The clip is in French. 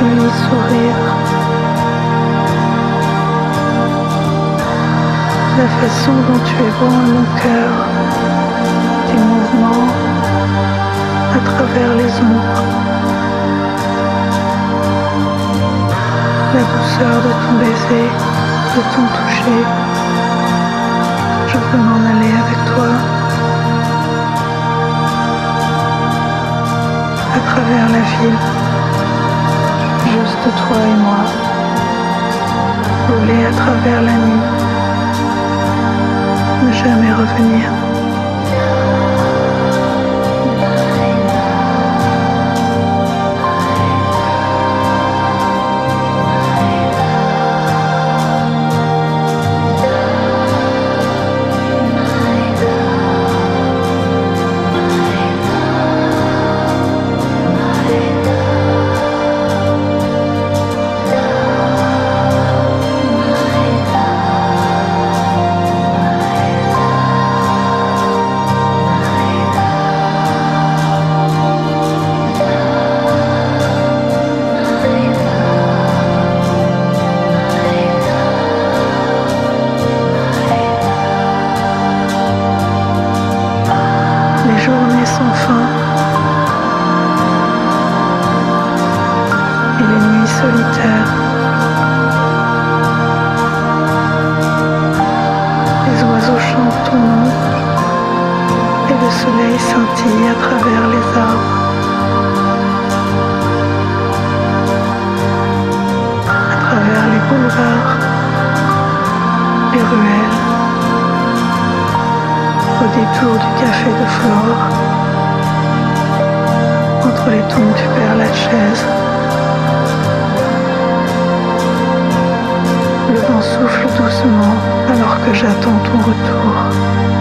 joli sourire, la façon dont tu es bon à mon cœur, tes mouvements à travers les ombres, la douceur de ton baiser, de ton toucher. Je veux m'en aller avec toi à travers la ville, juste toi et moi, voler à travers la nuit, ne jamais revenir. Les journées sans fin et les nuits solitaires. Les oiseaux chantent ton nom et le soleil scintille à travers les arbres. À travers les boulevards, les ruelles, au détour du café de Flore, entre les tombes du Père Lachaise. Le vent souffle doucement alors que j'attends ton retour.